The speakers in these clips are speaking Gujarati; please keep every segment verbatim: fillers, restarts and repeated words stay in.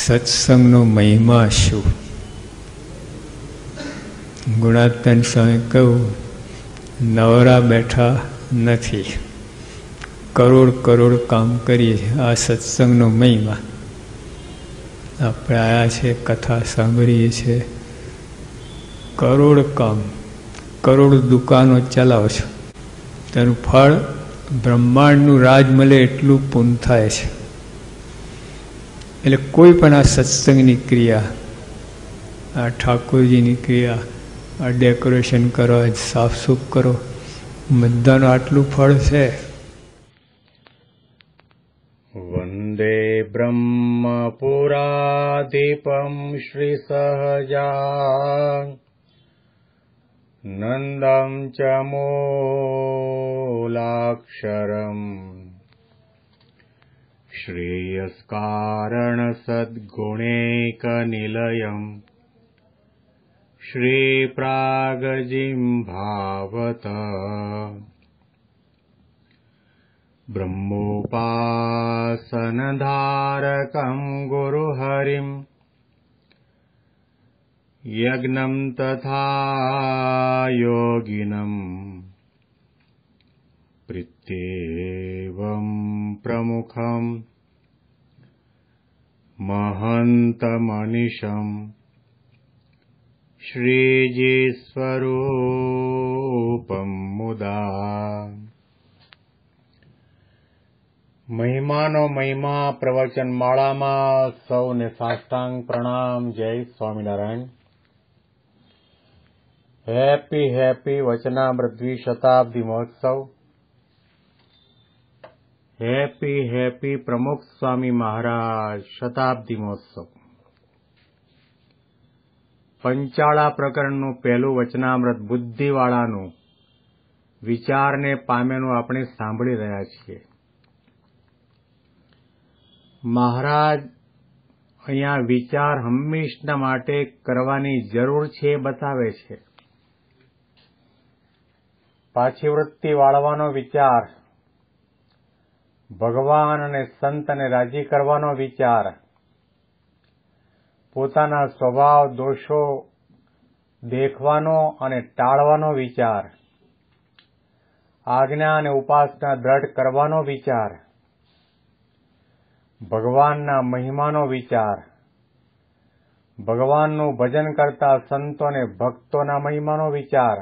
સત્સંગનો મહિમા શું? ગુણાત્તન સ્વામી કહ્યું, નવરા બેઠા નથી, કરોડ કરોડ કામ કરીએ છીએ. આ સત્સંગનો મહિમા. આપણે આવ્યા છે, કથા સાંભળીએ છીએ, કરોડ કામ, કરોડ દુકાનો ચલાવો છો, તેનું ફળ બ્રહ્માંડનું રાજ મળે એટલું પૂર્ણ થાય છે. એટલે કોઈ પણ આ સત્સંગની ક્રિયા, આ ઠાકોરજીની ક્રિયા, આ ડેકોરેશન કરો, સાફ સૂફ કરો, બધાનું આટલું ફળ છે. વંદે બ્રહ્મપુરાધિપમ શ્રી સહજા નંદમ ચ મૂલાક્ષરમ શ્રેયસ્કારણ સદ્ગુણૈક નિલયમ શ્રી પ્રાગજીમ ભાવત બ્રહ્મોપાસન ધારકમ ગુરુહરિમ યજ્ઞમ તથા યોગિનમ પ્રીત્યેવમ પ્રમુખમ મહંતમનિશમ શ્રીજી સ્વરૂપમ મુદા. મહિમાનો મહિમા પ્રવચન માળામાં સૌને સાષ્ટાંગ પ્રણામ. જય સ્વામિનારાયણ. હેપી હેપી વચનામૃત દ્વિશતાબ્દી મહોત્સવ. હેપી હેપી પ્રમુખ સ્વામી મહારાજ શતાબ્દી મહોત્સવ. પંચાળા પ્રકરણનું પહેલું વચનામૃત બુદ્ધિવાળાનું વિચારને પામેનું આપણે સાંભળી રહ્યા છીએ. મહારાજ અહીંયા વિચાર હંમેશના માટે કરવાની જરૂર છે એ બતાવે છે. પાછી વૃત્તિ વાળવાનો વિચાર, ભગવાન અને સંતને રાજી કરવાનો વિચાર, પોતાના સ્વભાવ દોષો દેખવાનો અને ટાળવાનો વિચાર, આજ્ઞા અને ઉપાસના દ્રઢ કરવાનો વિચાર, ભગવાનના મહિમાનો વિચાર, ભગવાનનું ભજન કરતા સંતો અને ભક્તોના મહિમાનો વિચાર,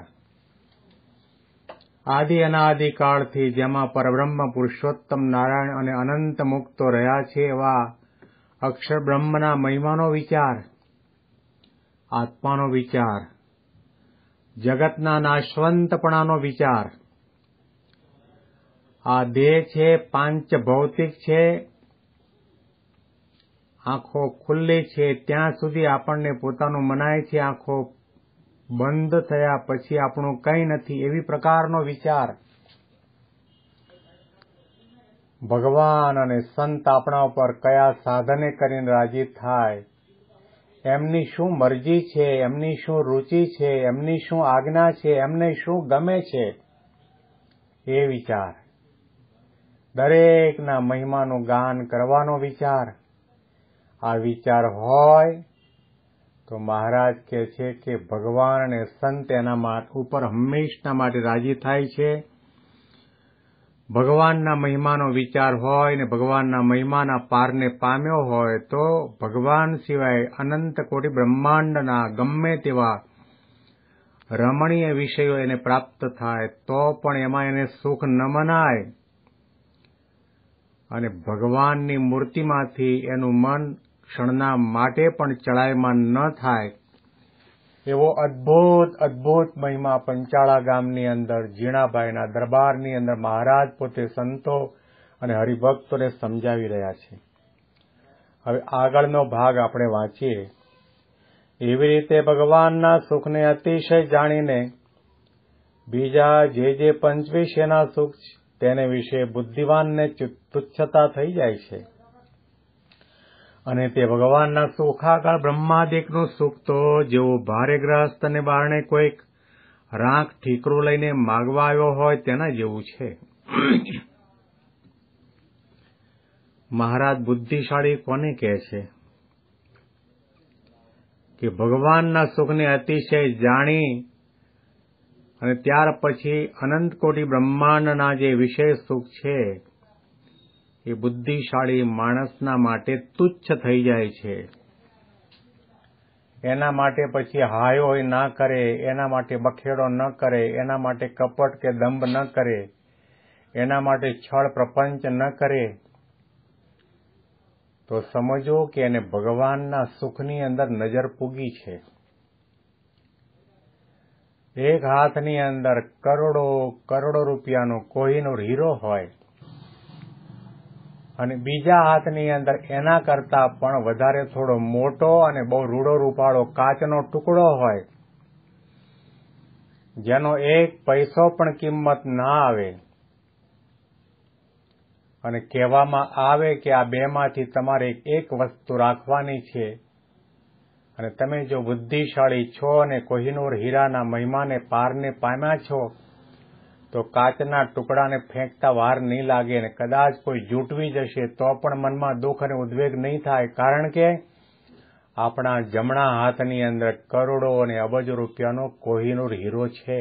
આદિ અનાદિકાળથી જેમાં પરબ્રહ્મ પુરુષોત્તમ નારાયણ અને અનંત મુક્તો રહ્યા છે એવા અક્ષર બ્રહ્મના મહિમાનો વિચાર, આત્માનો વિચાર, જગતના નાશવંતપણાનો વિચાર. આ દેહ છે, પાંચ ભૌતિક છે, આંખો ખુલ્લી છે ત્યાં સુધી આપણને પોતાનું મનાય છે, આંખો બંધ થયા પછી આપણું કંઈ નથી, એવી પ્રકારનો વિચાર. ભગવાન અને સંત આપણા ઉપર કયા સાધને કરીને રાજી થાય, એમની શું મરજી છે, એમની શું રુચિ છે, એમની શું આજ્ઞા છે, એમને શું ગમે છે, એ વિચાર. દરેકના મહિમાનું ગાન કરવાનો વિચાર. આ વિચાર હોય તો મહારાજ કહે છે કે ભગવાન અને સંત એના ઉપર હંમેશના માટે રાજી થાય છે. ભગવાનના મહિમાનો વિચાર હોય ને ભગવાનના મહિમાના પારને પામ્યો હોય તો ભગવાન સિવાય અનંત કોટી બ્રહ્માંડના ગમે તેવા રમણીય વિષયો એને પ્રાપ્ત થાય તો પણ એમાં એને સુખ ન મનાય અને ભગવાનની મૂર્તિમાંથી એનું મન ક્ષણના માટે પણ ચડાયમાન ન થાય એવો અદ્ભુત અદ્ભુત મહિમા પંચાળા ગામની અંદર જીણાભાઈના દરબારની અંદર મહારાજ પોતે સંતો અને હરિભક્તોને સમજાવી રહ્યા છે. હવે આગળનો ભાગ આપણે વાંચીએ. એવી રીતે ભગવાનના સુખને અતિશય જાણીને બીજા જે જે પંચવિષયના સુખ તેને વિશે બુદ્ધિવાનને તુચ્છતા થઈ જાય છે અને તે ભગવાનના સુખ આગળ બ્રહ્માદિકનું સુખ તો જેવો ભારે ગ્રહસ્થ અને બારણે કોઈક રાંક ઠીકરું લઈને માગવા આવ્યો હોય તેના જેવું છે. મહારાજ બુદ્ધિશાળી કોને કહે છે? કે ભગવાનના સુખને અતિશય જાણી અને ત્યાર પછી અનંત કોટી બ્રહ્માંડના જે વિષય સુખ છે એ બુદ્ધિશાળી માણસના માટે તુચ્છ થઈ જાય છે. એના માટે પછી હાયોય ના કરે, એના માટે બખેડો ન કરે, એના માટે કપટ કે દંભ ન કરે, એના માટે છળ પ્રપંચ ન કરે, તો સમજો કે એને ભગવાનના સુખની અંદર નજર પૂગી છે. એક હાથની અંદર કરોડો કરોડો રૂપિયાનો કોહિનૂર હીરો હોય અને બીજા હાથની અંદર એના કરતા પણ વધારે થોડો મોટો અને બહુ રૂડો રૂપાળો કાચનો ટુકડો હોય, જેનો એક પૈસો પણ કિંમત ના આવે, અને કહેવામાં આવે કે આ બેમાંથી તમારે એક વસ્તુ રાખવાની છે, અને તમે જો બુદ્ધિશાળી છો અને કોહિનૂર હીરાના મહિમાને પારને પામ્યા છો, તો કાચના ટુકડાને ફેંકતા વાર નહીં લાગે, અને કદાચ કોઈ જૂટવી જશે તો પણ મનમાં દુઃખ અને ઉદ્વેગ નહીં થાય, કારણ કે આપણા જમણા હાથની અંદર કરોડો અને અબજો રૂપિયાનો કોહિનૂર હીરો છે.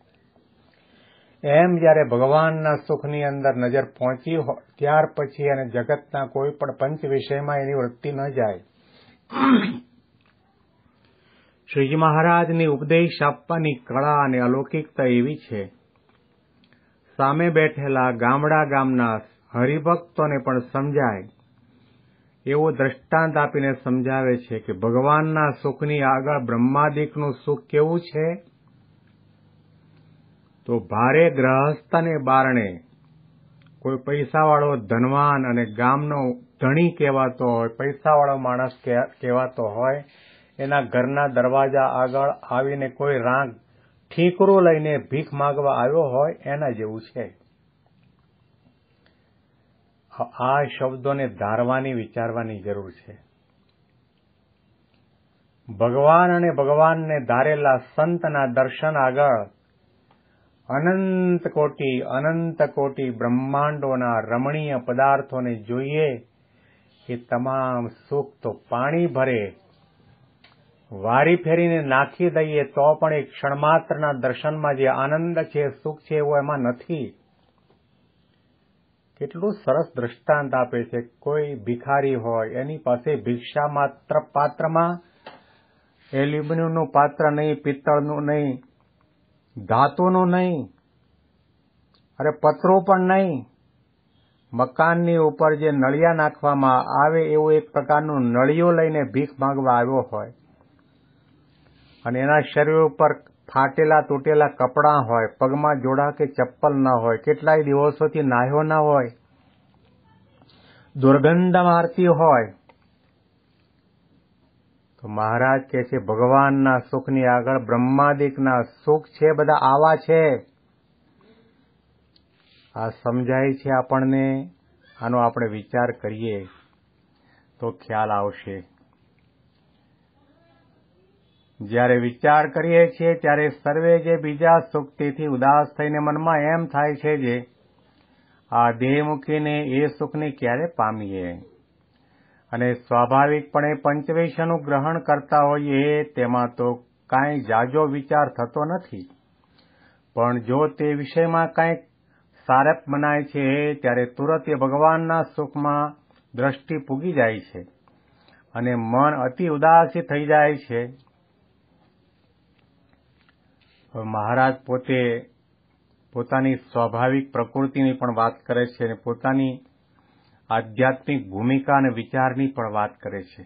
એમ જયારે ભગવાનના સુખની અંદર નજર પહોંચી હોય ત્યાર પછી અને જગતના કોઈ પણ પંચ વિષયમાં એની વૃત્તિ ન જાય. શ્રીજી મહારાજની ઉપદેશ આપવાની કળા અને અલૌકિકતા એવી છે, સામે બેઠેલા ગામડા ગામના હરિભક્તોને પણ સમજાય એવું દ્રષ્ટાંત આપીને સમજાવે છે કે ભગવાનના સુખની આગળ બ્રહ્માદિકનું સુખ કેવું છે. તો ભારે ગ્રહસ્થને બારણે કોઈ પૈસાવાળો ધનવાન અને ગામનો ધણી કહેવાતો હોય, પૈસાવાળો માણસ કહેવાતો હોય, એના ઘરના દરવાજા આગળ આવીને કોઈ રાંગ ઠીકરું લઈને ભીખ માંગવા આવ્યો હોય, એના જેવું છે. આ શબ્દોને ધારવાની વિચારવાની જરૂર છે. ભગવાન અને ભગવાનને ધારેલા સંતના દર્શન આગળ અનંત કોટી અનંત કોટી બ્રહ્માંડોના રમણીય પદાર્થોને જોઈએ એ તમામ સુખ તો પાણી ભરે વારી ફેરીને નાખી દઈએ તો પણ એક ક્ષણમાત્રના દર્શનમાં જે આનંદ છે, સુખ છે, એવો એમાં નથી. કેટલું સરસ દ્રષ્ટાંત આપે છે. કોઈ ભિખારી હોય, એની પાસે ભિક્ષા માત્ર પાત્રમાં એલ્યુમિનિયમનું પાત્ર નહીં, પિત્તળનું નહીં, ધાતુનું નહીં, અરે પતરું પણ નહીં, મકાનની ઉપર જે નળિયા નાખવામાં આવે એવું એક પ્રકારનું નળિયો લઈને ભીખ માંગવા આવ્યો હોય, અને એના શરીર ઉપર ફાટેલા તૂટેલા કપડાં હોય, પગમાં જોડા કે ચપ્પલ ન હોય, કેટલાય દિવસોથી નાહ્યો ન હોય, દુર્ગંધ મારતી હોય, તો મહારાજ કહે છે ભગવાનના સુખની આગળ બ્રહ્માદિકના સુખ છે, બધા આવા છે. આ સમજાય છે આપણને. આનો આપણે વિચાર કરીએ તો ખ્યાલ આવશે. જ્યારે વિચાર કરીએ છીએ ત્યારે સર્વે જે બીજા સુખથી ઉદાસ થઈને મનમાં એમ થાય છે જે આ દેહ મૂકીને એ સુખને ક્યારે પામીએ, અને સ્વાભાવિકપણે પંચવિષયનું ગ્રહણ કરતા હોઈએ તેમાં તો કાંઈ જાજો વિચાર થતો નથી, પણ જો તે વિષયમાં કાંઈક સારપ મનાય છે ત્યારે તુરત એ ભગવાનના સુખમાં દ્રષ્ટિ પૂગી જાય છે અને મન અતિ ઉદાસી થઈ જાય છે. મહારાજ પોતે પોતાની સ્વાભાવિક પ્રકૃતિની પણ વાત કરે છે અને પોતાની આધ્યાત્મિક ભૂમિકા અને વિચારની પણ વાત કરે છે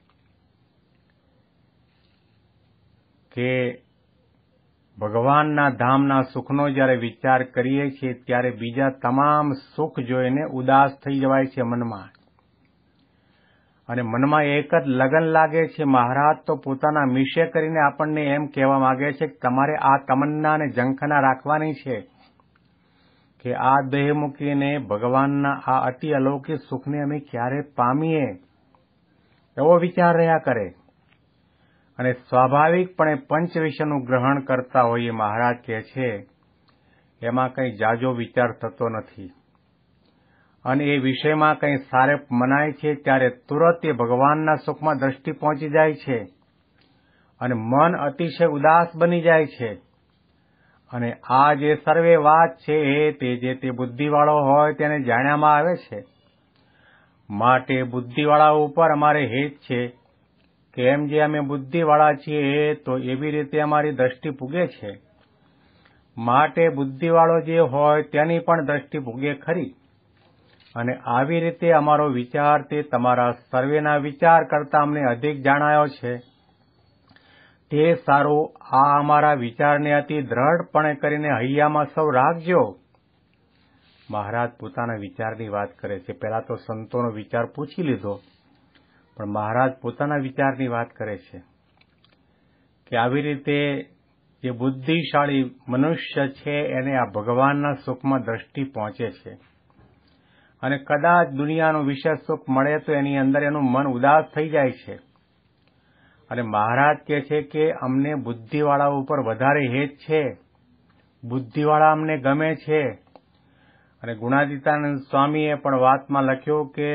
કે ભગવાનના ધામના સુખનો જ્યારે વિચાર કરીએ છીએ ત્યારે બીજા તમામ સુખ જોઈને ઉદાસ થઈ જવાય છે મનમાં, અને મનમાં એક જ લગન લાગે છે. મહારાજ તો પોતાના મિશે કરીને આપણને એમ કહેવા માંગે છે કે તમારે આ તમન્ના અને ઝંખના રાખવાની છે કે આ દેહ મૂકીને ભગવાનના આ અતિ અલૌકિક સુખને અમે ક્યારે પામીએ, એવો વિચાર રહ્યા કરે. અને સ્વાભાવિકપણે પંચ વિષયનું ગ્રહણ કરતા હોઈએ, મહારાજ કહે છે એમાં કંઈ જાજો વિચાર થતો નથી, અને એ વિષયમાં કંઈ સારેપ મનાય છે ત્યારે તુરત એ ભગવાનના સુખમાં દ્રષ્ટિ પહોંચી જાય છે. અને મન અતિશય ઉદાસ બની જાય છે. અને આ જે સર્વે વાત છે તે જે તે બુદ્ધિવાળો હોય તેને જાણ્યામાં આવે છે. માટે બુદ્ધિવાળા ઉપર અમારે હેત છે કે એમ જે અમે બુદ્ધિવાળા છીએ તો એવી રીતે અમારી દ્રષ્ટિ પૂગે છે. માટે બુદ્ધિવાળો જે હોય તેની પણ દ્રષ્ટિ પૂગે ખરી. અને આવી રીતે અમારો વિચાર તે તમારા સર્વેના વિચાર કરતા અમને અધિક જાણાયો છે. તે સારું, આ અમારા વિચારને અતિ દ્રઢપણે કરીને હૈયામાં સૌ રાખજો. મહારાજ પોતાના વિચારની વાત કરે છે. પહેલા તો સંતોનો વિચાર પૂછી લીધો, પણ મહારાજ પોતાના વિચારની વાત કરે છે કે આવી રીતે જે બુદ્ધિશાળી મનુષ્ય છે એને આ ભગવાનના સુખમાં દ્રષ્ટિ પહોંચે છે. અને કદાચ દુનિયાનું વિષય સુખ મળે તો એની અંદર એનું મન ઉદાસ થઈ જાય છે. અને મહારાજ કહે છે કે અમને બુદ્ધિવાળા ઉપર વધારે હેત છે, બુદ્ધિવાળા અમને ગમે છે. અને ગુણાતીતાનંદ સ્વામીએ પણ વાતમાં લખ્યું કે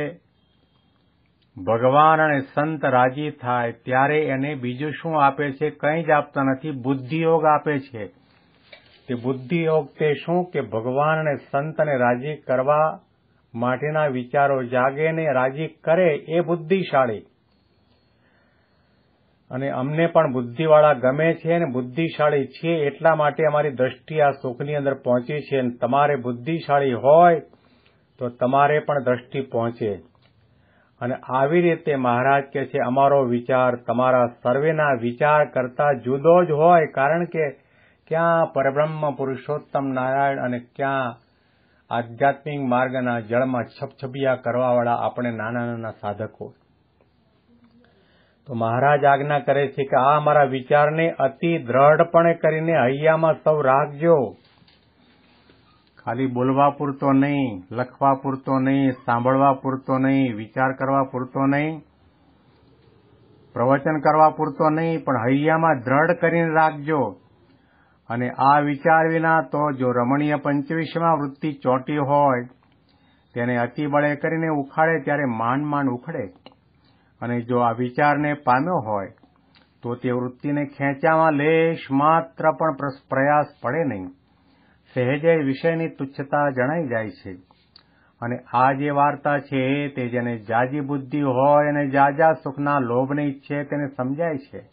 ભગવાન અને સંત રાજી થાય ત્યારે એને બીજું શું આપે છે? કંઈ જ આપતા નથી, બુદ્ધિયોગ આપે છે. તે બુદ્ધિયોગ તે શું કે ભગવાન અને સંતને રાજી કરવા માટેના વિચારો જાગે ને રાજી કરે એ બુદ્ધિશાળી. અને અમને પણ બુદ્ધિવાળા ગમે છે અને બુદ્ધિશાળી છીએ એટલા માટે અમારી દ્રષ્ટિ આ સુખની અંદર પહોંચી છે. અને તમારે બુદ્ધિશાળી હોય તો તમારે પણ દ્રષ્ટિ પહોંચે. અને આવી રીતે મહારાજ કહે છે અમારો વિચાર તમારા સર્વેના વિચાર કરતા જુદો જ હોય, કારણ કે ક્યાં પરબ્રહ્મ પુરુષોત્તમ નારાયણ અને ક્યાં આધ્યાત્મિક માર્ગના જળમાં છપછપિયા કરવાવાળા આપણે નાના નાના સાધકો. તો મહારાજ આજ્ઞા કરે છે કે આ અમારા વિચારને અતિ દ્રઢપણે કરીને હૈયામાં સૌ રાખજો. ખાલી બોલવા પૂરતો નહીં, લખવા પૂરતો નહીં, સાંભળવા પૂરતો નહીં, વિચાર કરવા પૂરતો નહીં, પ્રવચન કરવા પૂરતો નહીં, પણ હૈયામાં દ્રઢ કરીને રાખજો. અને આ વિચાર વિના તો જો રમણીય પંચવિષમાં વૃત્તિ ચોંટી હોય તેને અતિ બળે કરીને ઉખાડે ત્યારે માંડ માંડ ઉખડે. અને જો આ વિચારને પામ્યો હોય તો તે વૃત્તિને ખેંચામાં લેશ માત્ર પણ પ્રયાસ પડે નહીં. સહેજે વિષયની તુચ્છતા જણાઈ જાય છે. અને આ જે વાર્તા છે તે જેને જાજી બુદ્ધિ હોય અને જાજા સુખના લોભને ઈચ્છે તેને સમજાય છે.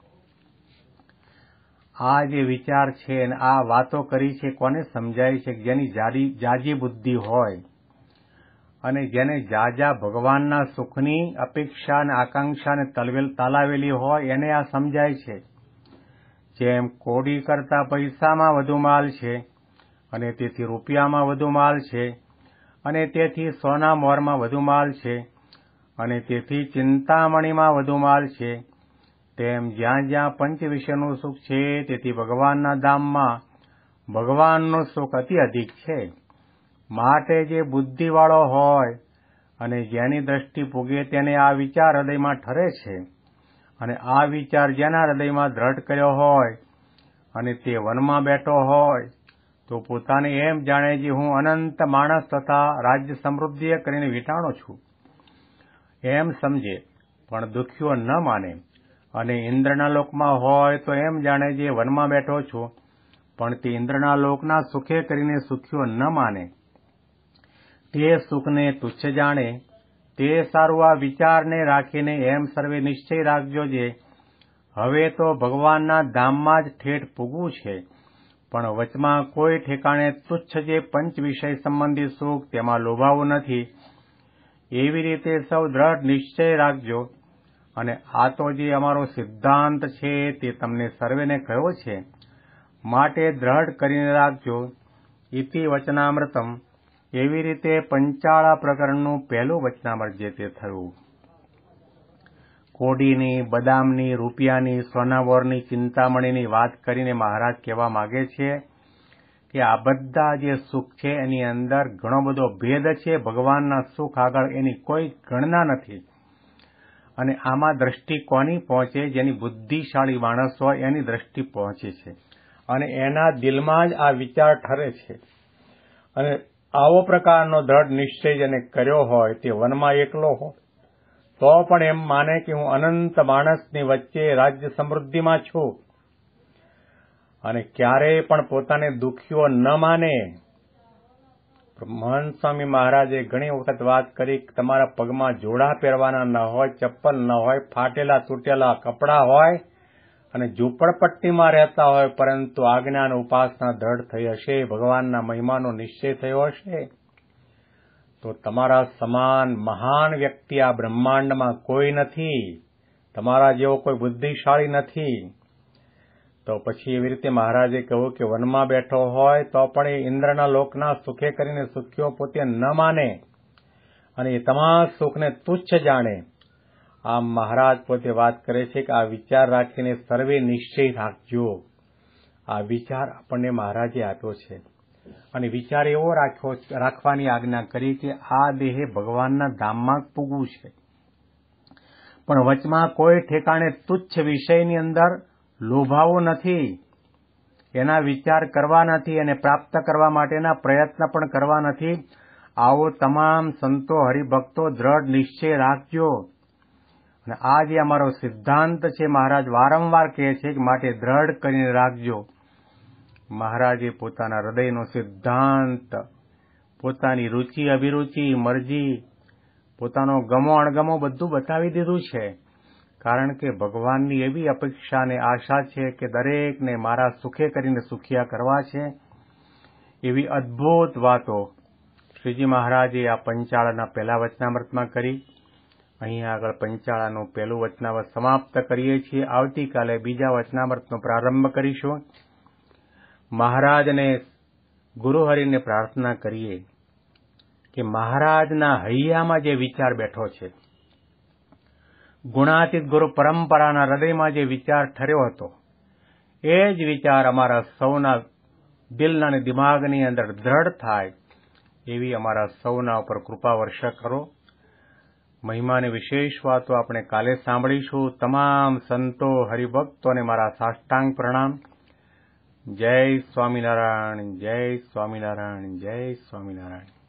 આ જે વિચાર છે અને આ વાતો કરી છે કોને સમજાય છે? જેની જાજી બુદ્ધિ હોય અને જેને જાજા ભગવાનના સુખની અપેક્ષા અને આકાંક્ષાને તાલાવેલી હોય એને આ સમજાય છે. જેમ કોડી કરતા પૈસામાં વધુ માલ છે અને તેથી રૂપિયામાં વધુ માલ છે અને તેથી સોના મોરમાં વધુ માલ છે અને તેથી ચિંતામણીમાં વધુ માલ છે, તેમ જ્યાં જ્યાં પંચ વિષયનું સુખ છે તેથી ભગવાનના ધામમાં ભગવાનનું સુખ અતિ અધિક છે. માટે જે બુદ્ધિવાળો હોય અને જેની દ્રષ્ટિ પૂગે તેને આ વિચાર હૃદયમાં ઠરે છે. અને આ વિચાર જેના હૃદયમાં દ્રઢ કર્યો હોય અને તે વનમાં બેઠો હોય તો પોતાને એમ જાણે છે હું અનંત માણસ તથા રાજ્ય સમૃદ્ધિએ કરીને વીંટાણો છું એમ સમજે, પણ દુખ્યો ન માને. અને ઇન્દ્રના લોકમાં હોય તો એમ જાણે છે વનમાં બેઠો છું, પણ તે ઇન્દ્રના લોકના સુખે કરીને સુખ્યો ન માને. તે સુખને તુચ્છ જાણે. તે સારું, આ વિચારને રાખીને એમ સર્વે નિશ્ચય રાખજો જે હવે તો ભગવાનના ધામમાં જ ઠેઠ પૂગવું છે, પણ વચમાં કોઈ ઠેકાણે તુચ્છ જે પંચ વિષય સંબંધી સુખ તેમાં લોભાવું નથી. એવી રીતે સૌ દ્રઢ નિશ્ચય રાખજો. અને આ તો જે અમારો સિદ્ધાંત છે તે તમને સર્વેને કહ્યો છે, માટે દ્રઢ કરીને રાખજો. ઇતિ વચનામૃતમ. એવી રીતે પંચાળા પ્રકરણનું પહેલું વચનામૃત જે તે થયું. કોડીની, બદામની, રૂપિયાની, સોનાવોરની, ચિંતામણીની વાત કરીને મહારાજ કહેવા માંગે છે કે આ બધા જે સુખ છે એની અંદર ઘણો બધો ભેદ છે. ભગવાનના સુખ આગળ એની કોઈ ગણના નથી. અને આમાં દ્રષ્ટિ કોની પહોંચે? જેની બુદ્ધિશાળી માણસ હોય એની દ્રષ્ટિ પહોંચે છે અને એના દિલમાં જ આ વિચાર ઠરે છે. અને આવો પ્રકારનો દ્રઢ નિશ્ચય જેને કર્યો હોય તે વનમાં એકલો હોય તો પણ એમ માને કે હું અનંત માણસની વચ્ચે રાજ્ય સમૃદ્ધિમાં છું, અને ક્યારેય પણ પોતાને દુઃખીઓ ન માને. મહંત સ્વામી મહારાજે ઘણી વખત વાત કરી કે તમારા પગમાં જોડા પહેરવાના ન હોય, ચપ્પલ ન હોય, ફાટેલા તૂટેલા કપડાં હોય અને ઝૂંપડપટ્ટીમાં રહેતા હોય, પરંતુ આજ્ઞાન ઉપાસના દ્રઢ થઈ હશે, ભગવાનના મહિમાનો નિશ્ચય થયો હશે, તો તમારા સમાન મહાન વ્યક્તિ આ બ્રહ્માંડમાં કોઈ નથી, તમારા જેવો કોઈ બુદ્ધિશાળી નથી. તો પછી એવી રીતે મહારાજે કહ્યું કે વનમાં બેઠો હોય તો પણ એ ઇન્દ્રના લોકના સુખે કરીને સુખ્યો પોતે ન માને અને એ તમામ સુખને તુચ્છ જાણે. આમ મહારાજ પોતે વાત કરે છે કે આ વિચાર રાખીને સર્વે નિશ્ચય રાખજો. આ વિચાર આપણને મહારાજે આપ્યો છે, અને વિચાર એવો રાખ્યો રાખવાની આજ્ઞા કરી કે આ દેહે ભગવાનના ધામમાં પૂગવું છે, પણ વચમાં કોઈ ઠેકાણે તુચ્છ વિષયની અંદર લોભાવો નથી, એના વિચાર કરવા નથી, અને પ્રાપ્ત કરવા માટેના પ્રયત્ન પણ કરવા નથી. આવો તમામ સંતો હરિભક્તો દ્રઢ નિશ્ચય રાખજો. અને આ જે અમારો સિદ્ધાંત છે, મહારાજ વારંવાર કહે છે કે માટે દ્રઢ કરીને રાખજો. મહારાજે પોતાના હૃદયનો સિદ્ધાંત, પોતાની રુચિ અભિરુચિ, મરજી, પોતાનો ગમો અણગમો બધું બતાવી દીધું છે. કારણ કે ભગવાનની એવી અપેક્ષા અને આશા છે કે દરેકને મારા સુખે કરીને સુખિયા કરવા છે. એવી અદ્ભુત વાતો શ્રીજી મહારાજે આ પંચાળાના પહેલા વચનામૃતમાં કરી. અહીં આગળ પંચાળાનું પહેલું વચનામૃત સમાપ્ત કરીએ છીએ. આવતીકાલે બીજા વચનામૃતનો પ્રારંભ કરીશું. મહારાજને ગુરુહરિને પ્રાર્થના કરીએ કે મહારાજના હૈયામાં જે વિચાર બેઠો છે, ગુણાતીત ગુરુ પરંપરાના હૃદયમાં જે વિચાર ઠર્યો હતો, એ જ વિચાર અમારા સૌના દિલના અને દિમાગની અંદર દ્રઢ થાય એવી અમારા સૌના ઉપર કૃપા વર્ષા કરો. મહિમાની વિશેષ વાતો આપણે કાલે સાંભળીશું. તમામ સંતો હરિભક્તોને મારા સાષ્ટાંગ પ્રણામ. જય સ્વામિનારાયણ, જય સ્વામિનારાયણ, જય સ્વામિનારાયણ.